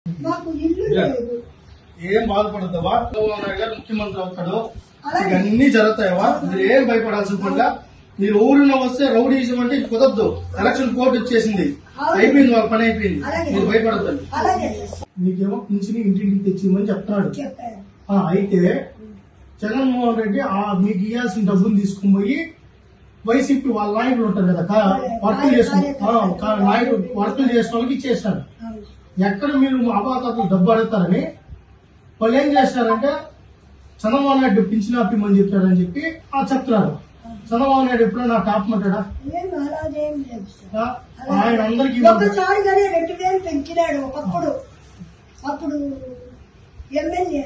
ఏం బాధపడద్దావా గారు ముఖ్యమంత్రి అవుతాడు, ఇవన్నీ జరుగుతాయవా, మీరు ఏం భయపడాల్సిన పట్ల. మీరు ఊరిలో వస్తే రౌడీజం అంటే కుదరదు. ఎలక్షన్ కోర్టు వచ్చేసింది, అయిపోయింది, వాళ్ళ పని అయిపోయింది, మీరు భయపడద్దండి. మీకేమో పింఛని ఇంటింటికి తెచ్చిమని చెప్తున్నాడు. అయితే జగన్మోహన్ రెడ్డి మీకు ఇవ్వాల్సిన డబ్బులు తీసుకుని పోయి వైసీపీ వాళ్ళ నాయకులు ఉంటారు కదా, వర్కులు చేసుకుని నాయకులు వర్కులు చేసిన వాళ్ళకి ఇచ్చేసినారు. ఎక్కడ మీరు అపాతాతలు డబ్బు అడుగుతారని వాళ్ళు ఏం చేస్తారంటే చంద్రబాబు నాయుడు పింఛన్ ఆపిమని చెప్పారని చెప్పి చెప్తున్నారు. చంద్రబాబు నాయుడు ఎప్పుడో నాకు ఆపమంటాడా? ఆయన అందరికి ఒకసారి 2000 పెంచినాడు. ఒకప్పుడు అప్పుడు ఎమ్మెల్యే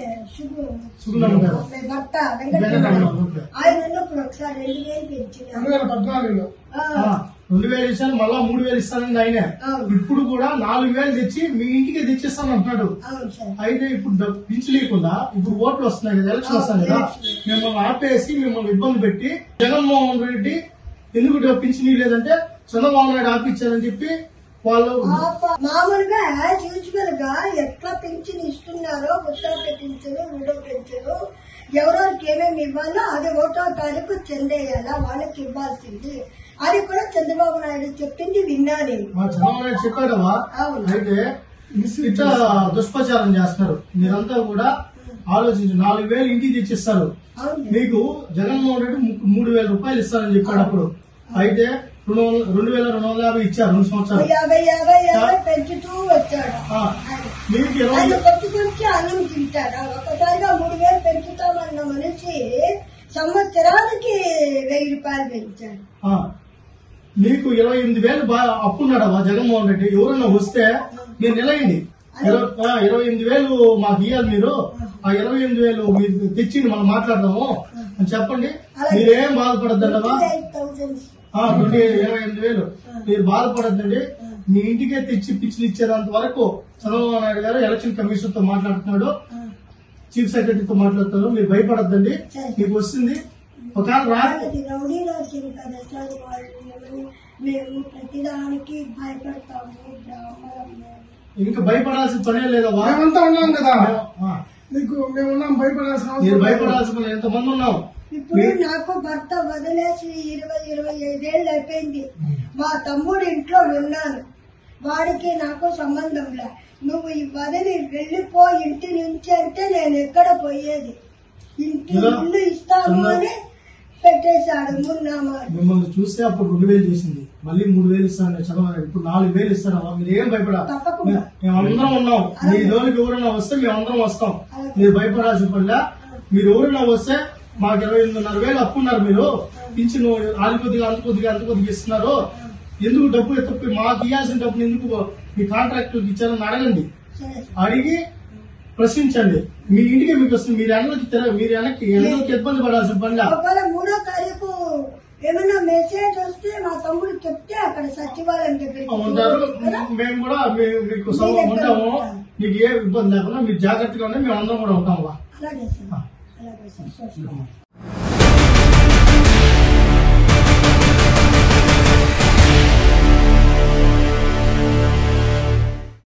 భర్త ఆయన ఉన్నప్పుడు ఒకసారి 2000 పెంచినాడు. 2014లో 2000 ఇస్తాను, మళ్ళా 3000 ఇస్తానని ఆయన. ఇప్పుడు కూడా 4000 తెచ్చి మీ ఇంటికి తెచ్చిస్తాను అంటున్నాడు. అయితే ఇప్పుడు పింఛలేకుండా ఇప్పుడు ఓట్లు వస్తున్నాయి కదా, ఎలక్షన్ వస్తాయి కదా, మిమ్మల్ని ఆపేసి మిమ్మల్ని ఇబ్బంది పెట్టి జగన్మోహన్ రెడ్డి ఎందుకు పింఛన్ లేదంటే చంద్రబాబు నాయుడు ఆపిచ్చారని చెప్పి వాళ్ళు మామూలుగా యూజువల్ గా ఎట్లా పింఛన్ ఇస్తున్నారో, వృద్ధాప్య పింఛను, విడో పింఛను ఎవరెవరికి ఏమేమి ఇవ్వాలో అది 1వ తారీఖు చెందేయాలా వాళ్ళకి ఇవ్వాల్సింది. అది కూడా చంద్రబాబు నాయుడు చెప్పింది విన్నాను. చంద్రబాబు నాయుడు చెప్పాడవా. అయితే ఇట్లా దుష్ప్రచారం చేస్తున్నారు. మీరంతా కూడా ఆలోచించి 4000 ఇంటికి తెచ్చిస్తారు. మీకు జగన్మోహన్ రెడ్డి 3000 రూపాయలు ఇస్తారని చెప్పాడు అప్పుడు. అయితే 2250 ఇచ్చారు 2 సంవత్సరాలు. 50 పెంచుతూ వచ్చాడు. మీకు కొంచెం అన్నం తింటాడు. ఒకసారిగా 3000 పెంచుతామన్న మనిషి సంవత్సరానికి 1000 రూపాయలు పెంచాడు. మీకు 28,000 అప్పున్నాడవా జగన్మోహన్ రెడ్డి. ఎవరన్నా వస్తే మీరు నిలయండి, 28,000 మాకు ఇవ్వాలి, మీరు ఆ 28,000 మీరు తెచ్చి మనం మాట్లాడదాము అని చెప్పండి. మీరేం బాధపడద్దండవా. 28,000 మీరు బాధపడద్దండి. మీ ఇంటికే తెచ్చి పిచ్చిలు ఇచ్చేంత వరకు చంద్రబాబు నాయుడు గారు ఎలక్షన్ కమిషన్ తో మాట్లాడుతున్నాడు, చీఫ్ సెక్రటరీతో మాట్లాడుతున్నారు. మీరు భయపడద్దండి, మీకు వస్తుంది. మేము ప్రతిదానికి భయపడతాము. ఇంకా భయపడాల్సిన పనే లేదా, మేమంతా ఉన్నాం కదా, మీకు మేమున్నాం, భయపడాల్సిన మీరు భయపడాల్సిన పని ఎంతమంది ఉన్నాం. ఇప్పుడు నాకు భర్త వదిలేసి 20-25 ఏళ్ళు అయిపోయింది. మా తమ్ముడు ఇంట్లో ఉన్నాను, వాడికి నాకు సంబంధం లే. నువ్వు ఈ వదిలి వెళ్లిపో ఇంటి నుంచి అంటే నేను ఎక్కడ పోయేది. ఇల్లు ఇస్తాను అని పెట్టేశాడు. మిమ్మల్ని చూస్తే అప్పుడు 2000 చేసింది, మళ్ళీ 3000 ఇస్తాను చదవాలి. ఇప్పుడు 4000 ఇస్తాను. మీరు ఏం భయపడాలి, మేమందరం ఉన్నాం. మీ జోలికి ఎవరైనా వస్తే మేమందరం వస్తాం. మీరు భయపడాల్సిన పనిలా. మీరు ఎవరైనా వస్తే మాకు 28,500 అప్పున్నారు. మీరు పింఛను అంత కొద్దిగా ఇస్తున్నారు. ఎందుకు డబ్బులు తప్పి మాకు ఇవ్వాల్సిన డబ్బులు ఎందుకు మీ కాంట్రాక్టర్కి ఇచ్చారని అడగండి. అడిగి ప్రశ్నించండి. మీ ఇంటికి మీకు వస్తుంది. మీరు వెనక్కి ఇబ్బంది పడాల్సిన పనిలా. 3వ తారీఖు ఏమైనా మెసేజ్ వస్తే మా తమ్ముడు చెప్తే అక్కడ సచివాలయం ఉంటారు. మేము కూడా మీకు ఉంటాము. మీకు ఏ ఇబ్బంది లేకుండా మీరు జాగ్రత్తగా ఉంటే మేము అందరం కూడా ఉంటాము. అలాగే సార్.